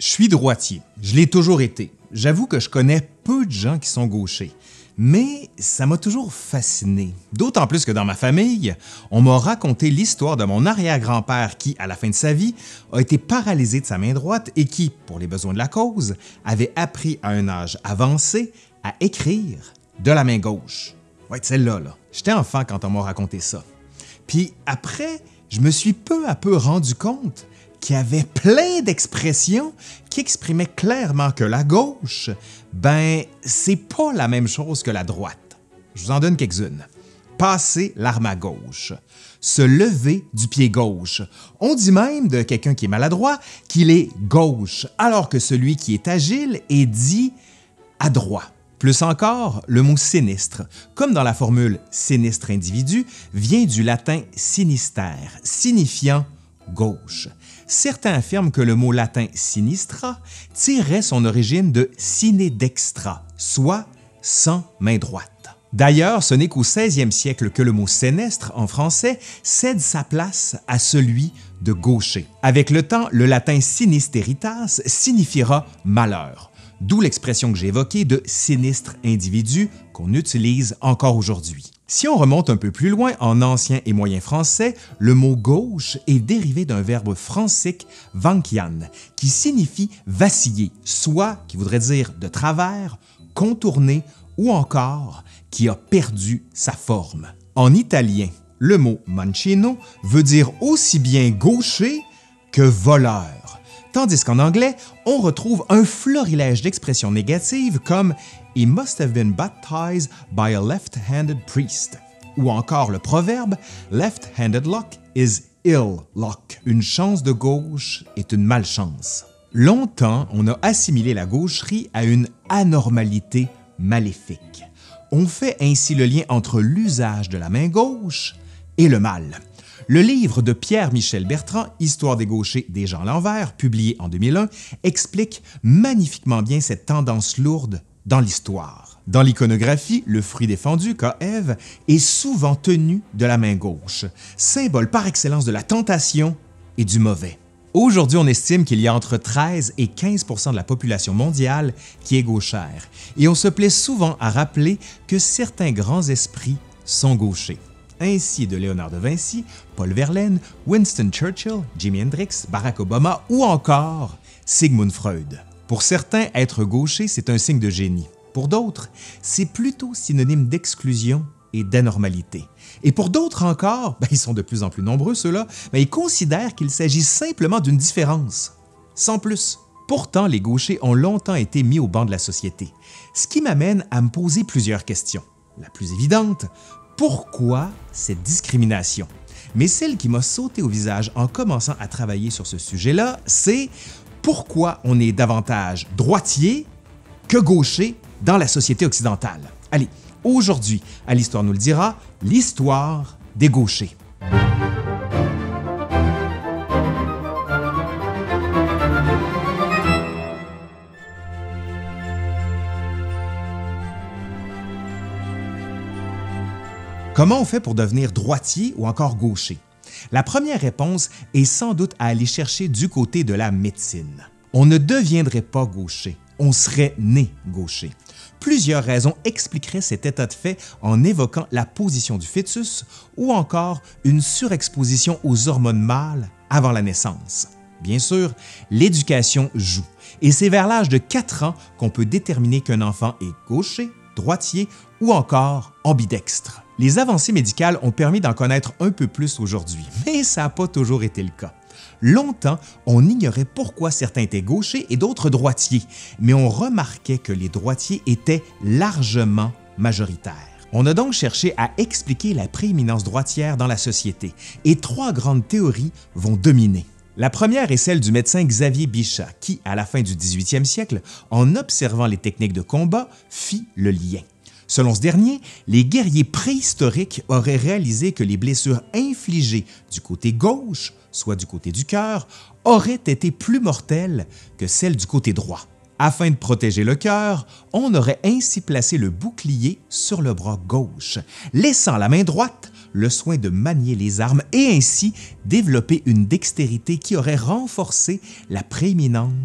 suis droitier. Je l'ai toujours été. J'avoue que je connais peu de gens qui sont gauchers. Mais ça m'a toujours fasciné. D'autant plus que dans ma famille, on m'a raconté l'histoire de mon arrière-grand-père qui, à la fin de sa vie, a été paralysé de sa main droite et qui, pour les besoins de la cause, avait appris à un âge avancé à écrire de la main gauche. Ouais, celle-là, là. J'étais enfant quand on m'a raconté ça. Puis après, je me suis peu à peu rendu compte qu'il y avait plein d'expressions qui exprimaient clairement que la gauche, c'est pas la même chose que la droite. Je vous en donne quelques-unes. Passer l'arme à gauche. Se lever du pied gauche. On dit même de quelqu'un qui est maladroit qu'il est gauche, alors que celui qui est agile est dit adroit. Plus encore, le mot sinistre, comme dans la formule sinistre individu, vient du latin sinister, signifiant gauche. Certains affirment que le mot latin sinistra tirerait son origine de sine dextra, soit sans main droite. D'ailleurs, ce n'est qu'au 16e siècle que le mot sénestre en français cède sa place à celui de gaucher. Avec le temps, le latin sinisteritas signifiera malheur, d'où l'expression que j'ai évoquée de sinistre individu qu'on utilise encore aujourd'hui. Si on remonte un peu plus loin en ancien et moyen français, le mot gauche est dérivé d'un verbe francique vankian qui signifie vaciller, soit qui voudrait dire de travers, contourner ou encore qui a perdu sa forme. En italien, le mot mancino veut dire aussi bien gaucher que voleur, tandis qu'en anglais, on retrouve un florilège d'expressions négatives comme « He must have been baptized by a left-handed priest » ou encore le proverbe « Left-handed luck is ill luck ». Une chance de gauche est une malchance. Longtemps, on a assimilé la gaucherie à une anormalité maléfique. On fait ainsi le lien entre l'usage de la main gauche et le mal. Le livre de Pierre-Michel Bertrand, Histoire des gauchers des gens à l'envers, publié en 2001, explique magnifiquement bien cette tendance lourde dans l'histoire. Dans l'iconographie, le fruit défendu, qu'a Ève, est souvent tenu de la main gauche, symbole par excellence de la tentation et du mauvais. Aujourd'hui, on estime qu'il y a entre 13 et 15 % de la population mondiale qui est gauchère, et on se plaît souvent à rappeler que certains grands esprits sont gauchers. Ainsi de Léonard de Vinci, Paul Verlaine, Winston Churchill, Jimi Hendrix, Barack Obama ou encore Sigmund Freud. Pour certains, être gaucher, c'est un signe de génie. Pour d'autres, c'est plutôt synonyme d'exclusion et d'anormalité. Et pour d'autres encore, ils sont de plus en plus nombreux ceux-là, ils considèrent qu'il s'agit simplement d'une différence, sans plus. Pourtant, les gauchers ont longtemps été mis au banc de la société, ce qui m'amène à me poser plusieurs questions. La plus évidente, pourquoi cette discrimination? Mais celle qui m'a sauté au visage en commençant à travailler sur ce sujet-là, c'est pourquoi on est davantage droitier que gaucher dans la société occidentale. Allez, aujourd'hui, à l'Histoire nous le dira, l'histoire des gauchers. Comment on fait pour devenir droitier ou encore gaucher? La première réponse est sans doute à aller chercher du côté de la médecine. On ne deviendrait pas gaucher, on serait né gaucher. Plusieurs raisons expliqueraient cet état de fait en évoquant la position du fœtus ou encore une surexposition aux hormones mâles avant la naissance. Bien sûr, l'éducation joue, et c'est vers l'âge de 4 ans qu'on peut déterminer qu'un enfant est gaucher, droitier ou encore ambidextre. Les avancées médicales ont permis d'en connaître un peu plus aujourd'hui, mais ça n'a pas toujours été le cas. Longtemps, on ignorait pourquoi certains étaient gauchers et d'autres droitiers, mais on remarquait que les droitiers étaient largement majoritaires. On a donc cherché à expliquer la prééminence droitière dans la société, et 3 grandes théories vont dominer. La première est celle du médecin Xavier Bichat, qui, à la fin du 18e siècle, en observant les techniques de combat, fit le lien. Selon ce dernier, les guerriers préhistoriques auraient réalisé que les blessures infligées du côté gauche, soit du côté du cœur, auraient été plus mortelles que celles du côté droit. Afin de protéger le cœur, on aurait ainsi placé le bouclier sur le bras gauche, laissant à la main droite le soin de manier les armes et ainsi développer une dextérité qui aurait renforcé la prééminence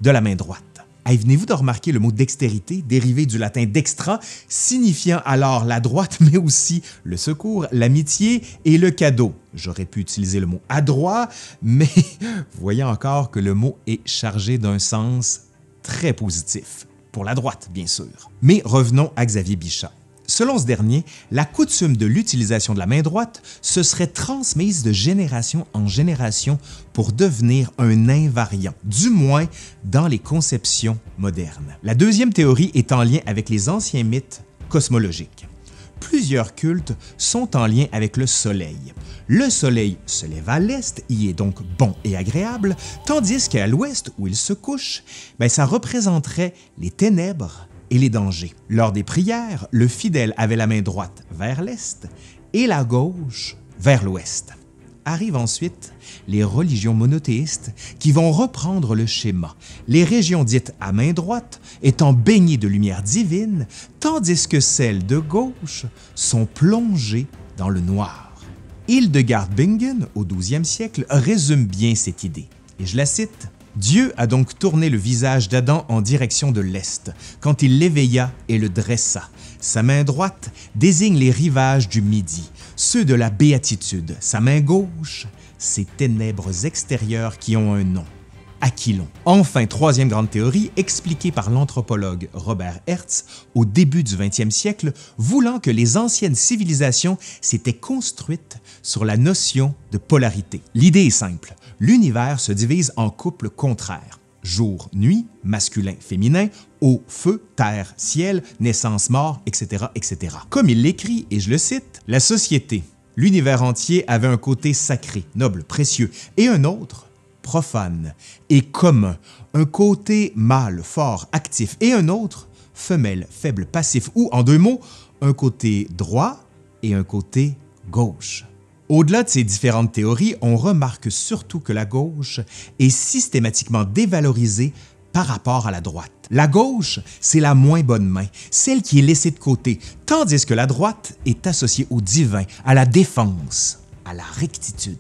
de la main droite. Hey, venez-vous de remarquer le mot dextérité, dérivé du latin dextra, signifiant alors la droite, mais aussi le secours, l'amitié et le cadeau. J'aurais pu utiliser le mot adroit, mais voyez encore que le mot est chargé d'un sens très positif. Pour la droite, bien sûr. Mais revenons à Xavier Bichat. Selon ce dernier, la coutume de l'utilisation de la main droite se serait transmise de génération en génération pour devenir un invariant, du moins dans les conceptions modernes. La deuxième théorie est en lien avec les anciens mythes cosmologiques. Plusieurs cultes sont en lien avec le Soleil. Le Soleil se lève à l'est, y est donc bon et agréable, tandis qu'à l'ouest, où il se couche, ça représenterait les ténèbres et les dangers. Lors des prières, le fidèle avait la main droite vers l'est et la gauche vers l'ouest. Arrivent ensuite les religions monothéistes qui vont reprendre le schéma, les régions dites à main droite étant baignées de lumière divine, tandis que celles de gauche sont plongées dans le noir. Hildegard Bingen, au XIIe siècle, résume bien cette idée, et je la cite: « Dieu a donc tourné le visage d'Adam en direction de l'Est, quand il l'éveilla et le dressa. Sa main droite désigne les rivages du Midi, ceux de la béatitude. Sa main gauche, ces ténèbres extérieures qui ont un nom, Aquilon. » Enfin, troisième grande théorie, expliquée par l'anthropologue Robert Hertz au début du 20e siècle, voulant que les anciennes civilisations s'étaient construites sur la notion de polarité. L'idée est simple. L'univers se divise en couples contraires. Jour, nuit, masculin, féminin, eau, feu, terre, ciel, naissance, mort, etc., etc. Comme il l'écrit, et je le cite, « La société, l'univers entier avait un côté sacré, noble, précieux, et un autre, profane et commun, un côté mâle, fort, actif, et un autre, femelle, faible, passif, ou, en deux mots, un côté droit et un côté gauche. » Au-delà de ces différentes théories, on remarque surtout que la gauche est systématiquement dévalorisée par rapport à la droite. La gauche, c'est la moins bonne main, celle qui est laissée de côté, tandis que la droite est associée au divin, à la défense, à la rectitude.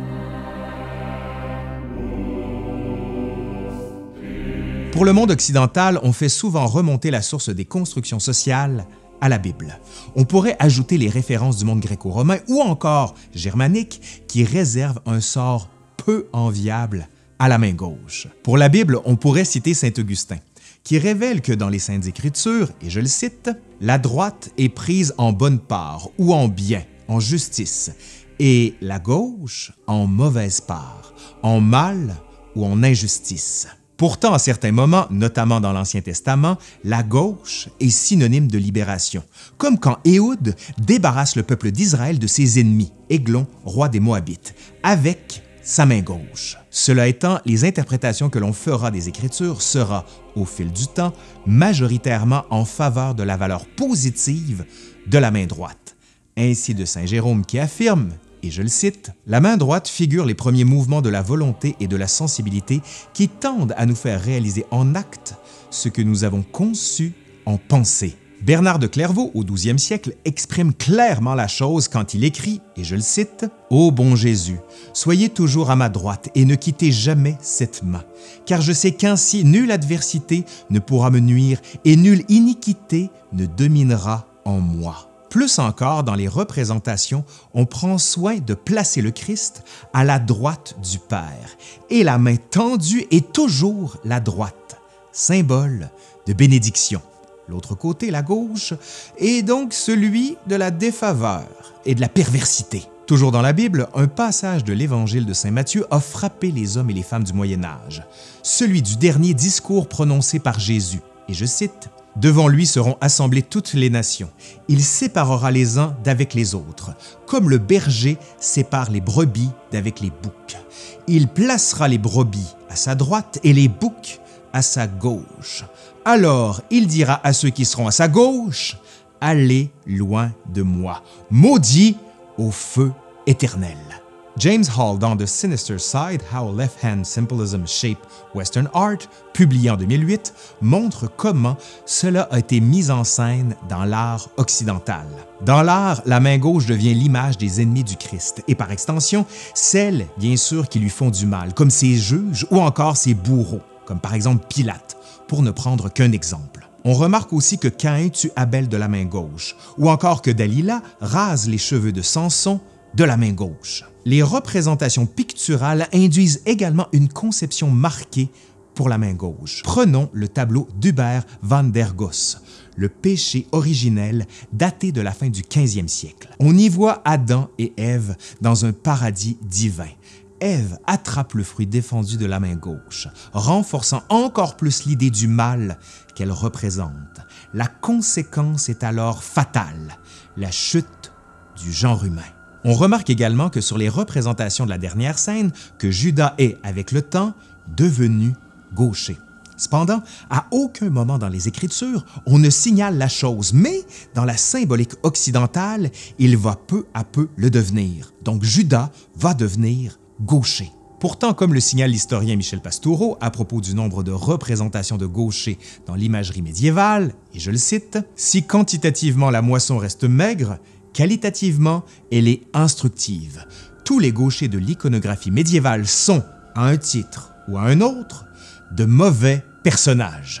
Pour le monde occidental, on fait souvent remonter la source des constructions sociales à la Bible. On pourrait ajouter les références du monde gréco-romain ou encore germanique qui réservent un sort peu enviable à la main gauche. Pour la Bible, on pourrait citer saint Augustin, qui révèle que dans les Saintes Écritures, et je le cite, « La droite est prise en bonne part ou en bien, en justice, et la gauche en mauvaise part, en mal ou en injustice. » Pourtant, à certains moments, notamment dans l'Ancien Testament, la gauche est synonyme de libération, comme quand Éhoud débarrasse le peuple d'Israël de ses ennemis, Églon, roi des Moabites, avec sa main gauche. Cela étant, les interprétations que l'on fera des Écritures sera, au fil du temps, majoritairement en faveur de la valeur positive de la main droite. Ainsi de saint Jérôme qui affirme, et je le cite, « La main droite figure les premiers mouvements de la volonté et de la sensibilité qui tendent à nous faire réaliser en acte ce que nous avons conçu en pensée. » Bernard de Clairvaux, au XIIe siècle, exprime clairement la chose quand il écrit, et je le cite, « Ô bon Jésus, soyez toujours à ma droite et ne quittez jamais cette main, car je sais qu'ainsi nulle adversité ne pourra me nuire et nulle iniquité ne dominera en moi. » Plus encore, dans les représentations, on prend soin de placer le Christ à la droite du Père, et la main tendue est toujours la droite, symbole de bénédiction. L'autre côté, la gauche, est donc celui de la défaveur et de la perversité. Toujours dans la Bible, un passage de l'Évangile de saint Matthieu a frappé les hommes et les femmes du Moyen Âge, celui du dernier discours prononcé par Jésus, et je cite, « Devant lui seront assemblées toutes les nations. Il séparera les uns d'avec les autres, comme le berger sépare les brebis d'avec les boucs. Il placera les brebis à sa droite et les boucs à sa gauche. Alors il dira à ceux qui seront à sa gauche, « Allez loin de moi, maudits au feu éternel. » James Hall, dans The Sinister Side, How Left-Hand Symbolism Shape Western Art, publié en 2008, montre comment cela a été mis en scène dans l'art occidental. Dans l'art, la main gauche devient l'image des ennemis du Christ et par extension, celles, bien sûr, qui lui font du mal, comme ses juges ou encore ses bourreaux. comme par exemple Pilate, pour ne prendre qu'un exemple. On remarque aussi que Caïn tue Abel de la main gauche, ou encore que Dalila rase les cheveux de Samson de la main gauche. Les représentations picturales induisent également une conception marquée pour la main gauche. Prenons le tableau d'Hubert van der Goes, Le péché originel, daté de la fin du 15e siècle. On y voit Adam et Ève dans un paradis divin. Ève attrape le fruit défendu de la main gauche, renforçant encore plus l'idée du mal qu'elle représente. La conséquence est alors fatale, la chute du genre humain. On remarque également que sur les représentations de la dernière scène, que Judas est, avec le temps, devenu gaucher. Cependant, à aucun moment dans les Écritures, on ne signale la chose, mais dans la symbolique occidentale, il va peu à peu le devenir. Donc Judas va devenir gaucher. Pourtant, comme le signale l'historien Michel Pastoureau à propos du nombre de représentations de gauchers dans l'imagerie médiévale, et je le cite, « Si quantitativement la moisson reste maigre, qualitativement, elle est instructive. Tous les gauchers de l'iconographie médiévale sont, à un titre ou à un autre, de mauvais personnages. »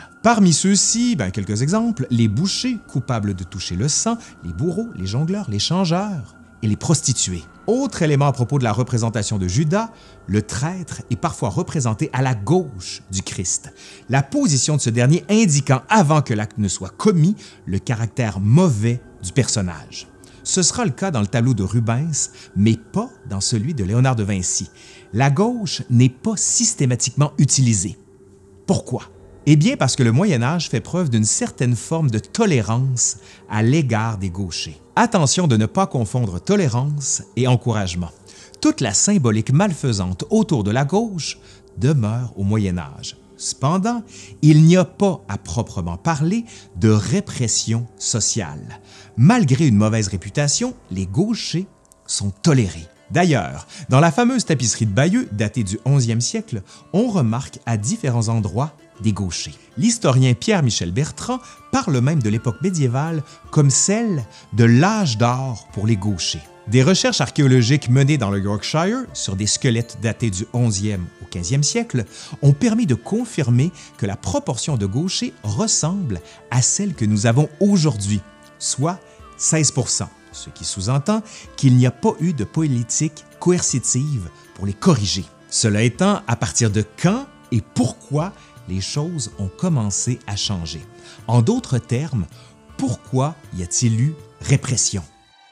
Parmi ceux-ci, quelques exemples, les bouchers, coupables de toucher le sang, les bourreaux, les jongleurs, les changeurs et les prostituées. Autre élément à propos de la représentation de Judas, le traître est parfois représenté à la gauche du Christ, la position de ce dernier indiquant, avant que l'acte ne soit commis, le caractère mauvais du personnage. Ce sera le cas dans le tableau de Rubens, mais pas dans celui de Léonard de Vinci. La gauche n'est pas systématiquement utilisée. Pourquoi? Eh bien parce que le Moyen Âge fait preuve d'une certaine forme de tolérance à l'égard des gauchers. Attention de ne pas confondre tolérance et encouragement. Toute la symbolique malfaisante autour de la gauche demeure au Moyen Âge. Cependant, il n'y a pas à proprement parler de répression sociale. Malgré une mauvaise réputation, les gauchers sont tolérés. D'ailleurs, dans la fameuse tapisserie de Bayeux, datée du 11e siècle, on remarque à différents endroits des gauchers. L'historien Pierre-Michel Bertrand parle même de l'époque médiévale comme celle de l'âge d'or pour les gauchers. Des recherches archéologiques menées dans le Yorkshire sur des squelettes datés du 11e au 15e siècle ont permis de confirmer que la proportion de gauchers ressemble à celle que nous avons aujourd'hui, soit 16 %, ce qui sous-entend qu'il n'y a pas eu de politique coercitive pour les corriger. Cela étant, à partir de quand et pourquoi les choses ont commencé à changer? En d'autres termes, pourquoi y a-t-il eu répression?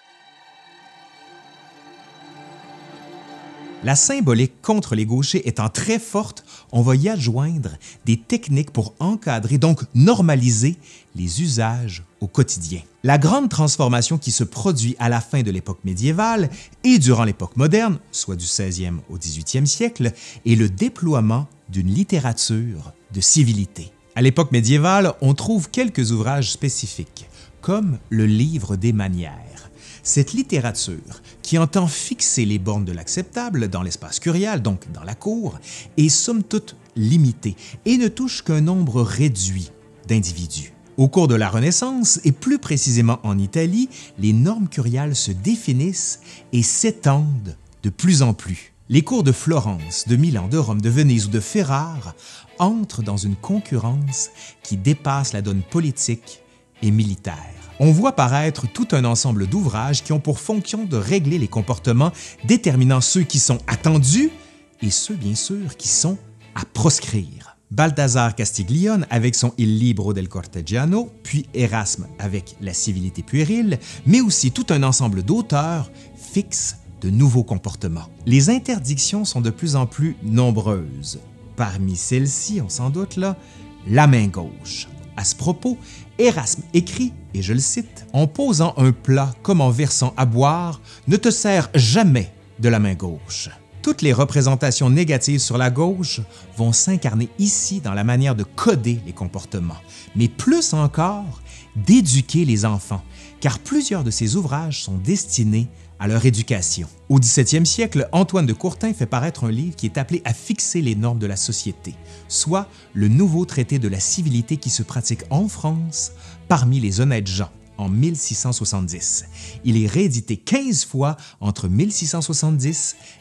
La symbolique contre les gauchers étant très forte, on va y adjoindre des techniques pour encadrer, donc normaliser, les usages au quotidien. La grande transformation qui se produit à la fin de l'époque médiévale et durant l'époque moderne, soit du 16e au 18e siècle, est le déploiement d'une littérature de civilité. À l'époque médiévale, on trouve quelques ouvrages spécifiques, comme le Livre des manières. Cette littérature, qui entend fixer les bornes de l'acceptable dans l'espace curial, donc dans la cour, est somme toute limitée et ne touche qu'un nombre réduit d'individus. Au cours de la Renaissance, et plus précisément en Italie, les normes curiales se définissent et s'étendent de plus en plus. Les cours de Florence, de Milan, de Rome, de Venise ou de Ferrare entrent dans une concurrence qui dépasse la donne politique et militaire. On voit paraître tout un ensemble d'ouvrages qui ont pour fonction de régler les comportements, déterminant ceux qui sont attendus et ceux, bien sûr, qui sont à proscrire. Balthazar Castiglione avec son Il Libro del Cortegiano, puis Erasme avec La civilité puérile, mais aussi tout un ensemble d'auteurs fixent de nouveaux comportements. Les interdictions sont de plus en plus nombreuses. Parmi celles-ci, on s'en doute là, la main gauche. À ce propos, Erasme écrit, et je le cite, « En posant un plat comme en versant à boire, ne te sers jamais de la main gauche. » Toutes les représentations négatives sur la gauche vont s'incarner ici dans la manière de coder les comportements, mais plus encore, d'éduquer les enfants, car plusieurs de ces ouvrages sont destinés à leur éducation. Au XVIIe siècle, Antoine de Courtin fait paraître un livre qui est appelé à fixer les normes de la société, soit le nouveau traité de la civilité qui se pratique en France parmi les honnêtes gens en 1670. Il est réédité 15 fois entre 1670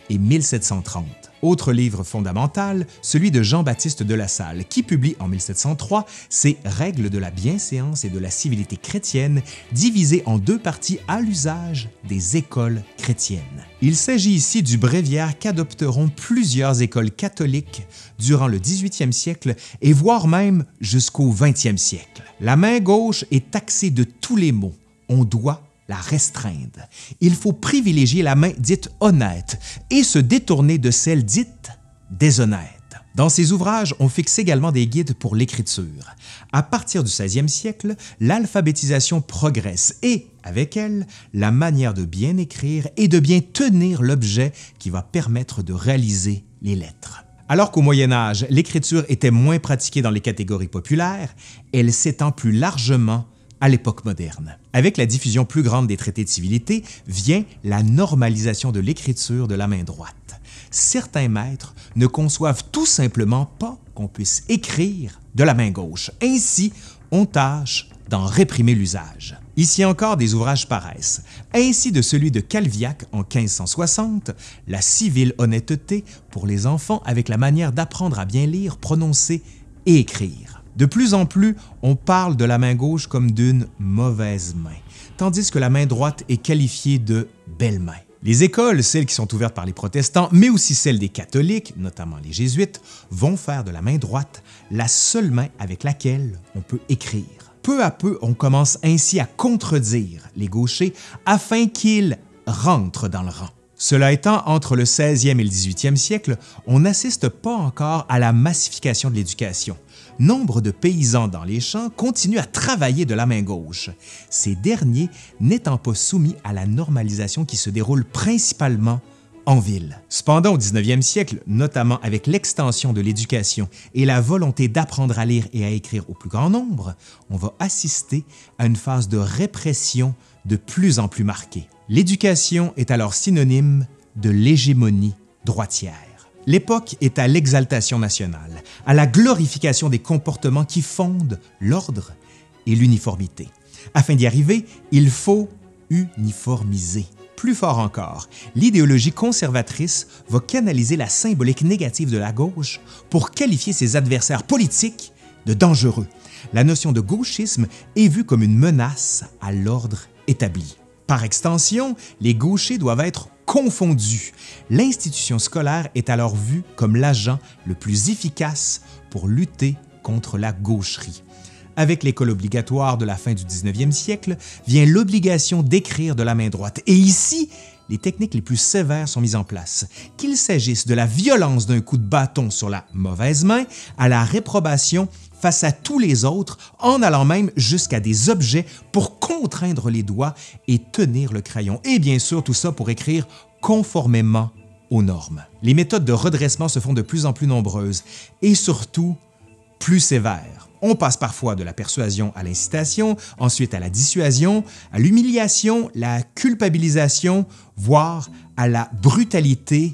et 1730. Autre livre fondamental, celui de Jean-Baptiste de La Salle, qui publie en 1703 ses Règles de la bienséance et de la civilité chrétienne, divisées en deux parties à l'usage des écoles chrétiennes. Il s'agit ici du bréviaire qu'adopteront plusieurs écoles catholiques durant le 18e siècle et voire même jusqu'au 20e siècle. La main gauche est taxée de tous les maux. On doit la restreindre. Il faut privilégier la main dite honnête et se détourner de celle dite déshonnête. Dans ces ouvrages, on fixe également des guides pour l'écriture. À partir du 16e siècle, l'alphabétisation progresse et, avec elle, la manière de bien écrire et de bien tenir l'objet qui va permettre de réaliser les lettres. Alors qu'au Moyen Âge, l'écriture était moins pratiquée dans les catégories populaires, elle s'étend plus largement à l'époque moderne. Avec la diffusion plus grande des traités de civilité vient la normalisation de l'écriture de la main droite. Certains maîtres ne conçoivent tout simplement pas qu'on puisse écrire de la main gauche. Ainsi, on tâche d'en réprimer l'usage. Ici encore, des ouvrages paraissent, ainsi de celui de Calviac en 1560, La civile honnêteté pour les enfants avec la manière d'apprendre à bien lire, prononcer et écrire. De plus en plus, on parle de la main gauche comme d'une mauvaise main, tandis que la main droite est qualifiée de belle main. Les écoles, celles qui sont ouvertes par les protestants, mais aussi celles des catholiques, notamment les jésuites, vont faire de la main droite la seule main avec laquelle on peut écrire. Peu à peu, on commence ainsi à contredire les gauchers afin qu'ils rentrent dans le rang. Cela étant, entre le 16e et le 18e siècle, on n'assiste pas encore à la massification de l'éducation. Nombre de paysans dans les champs continuent à travailler de la main gauche, ces derniers n'étant pas soumis à la normalisation qui se déroule principalement en ville. Cependant, au 19e siècle, notamment avec l'extension de l'éducation et la volonté d'apprendre à lire et à écrire au plus grand nombre, on va assister à une phase de répression de plus en plus marquée. L'éducation est alors synonyme de l'hégémonie droitière. L'époque est à l'exaltation nationale, à la glorification des comportements qui fondent l'ordre et l'uniformité. Afin d'y arriver, il faut uniformiser. Plus fort encore, l'idéologie conservatrice va canaliser la symbolique négative de la gauche pour qualifier ses adversaires politiques de dangereux. La notion de gauchisme est vue comme une menace à l'ordre établi. Par extension, les gauchers doivent être confondus. L'institution scolaire est alors vue comme l'agent le plus efficace pour lutter contre la gaucherie. Avec l'école obligatoire de la fin du 19e siècle, vient l'obligation d'écrire de la main droite. Et ici, les techniques les plus sévères sont mises en place, qu'il s'agisse de la violence d'un coup de bâton sur la mauvaise main à la réprobation face à tous les autres, en allant même jusqu'à des objets pour contraindre les doigts et tenir le crayon. Et bien sûr, tout ça pour écrire conformément aux normes. Les méthodes de redressement se font de plus en plus nombreuses et surtout plus sévères. On passe parfois de la persuasion à l'incitation, ensuite à la dissuasion, à l'humiliation, la culpabilisation, voire à la brutalité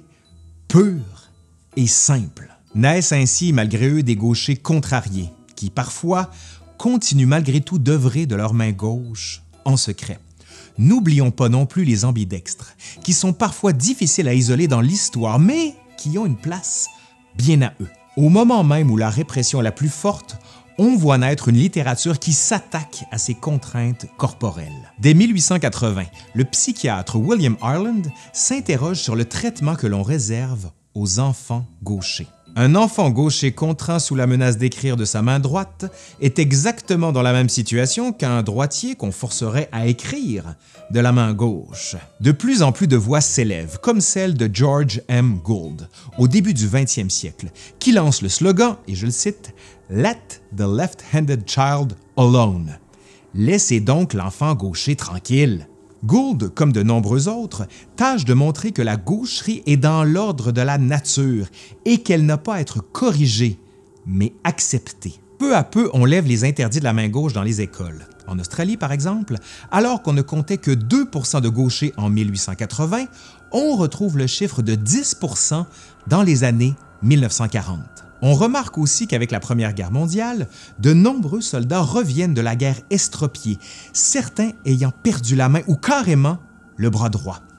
pure et simple. Naissent ainsi, malgré eux, des gauchers contrariés, qui parfois continuent malgré tout d'œuvrer de leur main gauche en secret. N'oublions pas non plus les ambidextres, qui sont parfois difficiles à isoler dans l'histoire, mais qui ont une place bien à eux. Au moment même où la répression est la plus forte, on voit naître une littérature qui s'attaque à ces contraintes corporelles. Dès 1880, le psychiatre William Ireland s'interroge sur le traitement que l'on réserve aux enfants gauchers. Un enfant gaucher contraint sous la menace d'écrire de sa main droite est exactement dans la même situation qu'un droitier qu'on forcerait à écrire de la main gauche. De plus en plus de voix s'élèvent, comme celle de George M. Gould, au début du 20e siècle, qui lance le slogan, et je le cite, « Let the left-handed child alone ». Laissez donc l'enfant gaucher tranquille. Gould, comme de nombreux autres, tâche de montrer que la gaucherie est dans l'ordre de la nature et qu'elle n'a pas à être corrigée, mais acceptée. Peu à peu, on lève les interdits de la main gauche dans les écoles. En Australie, par exemple, alors qu'on ne comptait que 2% de gauchers en 1880, on retrouve le chiffre de 10% dans les années 1940. On remarque aussi qu'avec la Première Guerre mondiale, de nombreux soldats reviennent de la guerre estropiés, certains ayant perdu la main ou carrément le bras droit.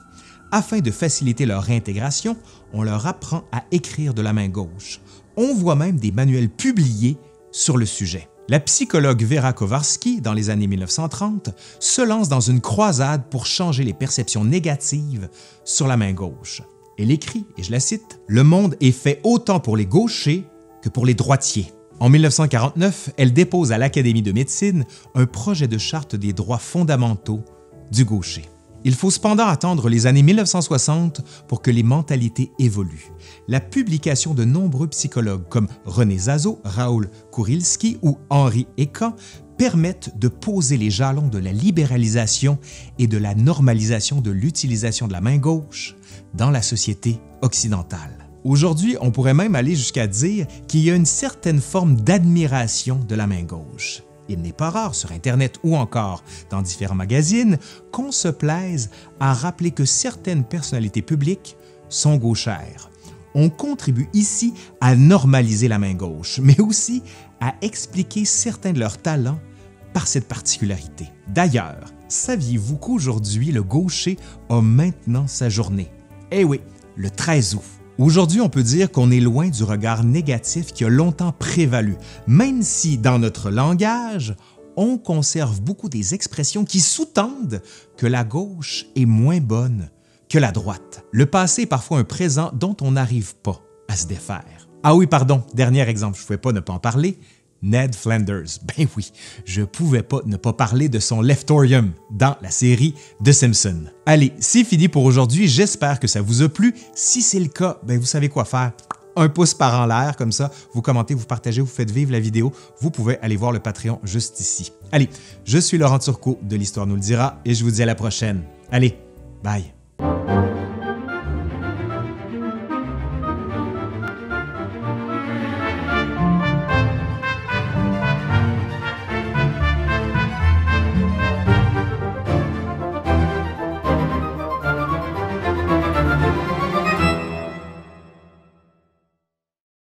Afin de faciliter leur réintégration, on leur apprend à écrire de la main gauche. On voit même des manuels publiés sur le sujet. La psychologue Vera Kowarski, dans les années 1930, se lance dans une croisade pour changer les perceptions négatives sur la main gauche. Elle écrit, et je la cite, « Le monde est fait autant pour les gauchers que pour les droitiers ». En 1949, elle dépose à l'Académie de médecine un projet de charte des droits fondamentaux du gaucher. Il faut cependant attendre les années 1960 pour que les mentalités évoluent. La publication de nombreux psychologues comme René Zazzo, Raoul Kurilski ou Henri Eka permettent de poser les jalons de la libéralisation et de la normalisation de l'utilisation de la main gauche dans la société occidentale. Aujourd'hui, on pourrait même aller jusqu'à dire qu'il y a une certaine forme d'admiration de la main gauche. Il n'est pas rare sur Internet ou encore dans différents magazines qu'on se plaise à rappeler que certaines personnalités publiques sont gauchères. On contribue ici à normaliser la main gauche, mais aussi à expliquer certains de leurs talents par cette particularité. D'ailleurs, saviez-vous qu'aujourd'hui, le gaucher a maintenant sa journée? Eh oui, le 13 août. Aujourd'hui, on peut dire qu'on est loin du regard négatif qui a longtemps prévalu, même si, dans notre langage, on conserve beaucoup des expressions qui sous-tendent que la gauche est moins bonne que la droite. Le passé est parfois un présent dont on n'arrive pas à se défaire. Ah oui, pardon, dernier exemple, je ne pouvais pas ne pas en parler. Ned Flanders. Ben oui, je pouvais pas ne pas parler de son Leftorium dans la série The Simpsons. Allez, c'est fini pour aujourd'hui, j'espère que ça vous a plu. Si c'est le cas, ben vous savez quoi faire. Un pouce par en l'air, comme ça, vous commentez, vous partagez, vous faites vivre la vidéo. Vous pouvez aller voir le Patreon juste ici. Allez, je suis Laurent Turcot de l'Histoire nous le dira et je vous dis à la prochaine. Allez, bye!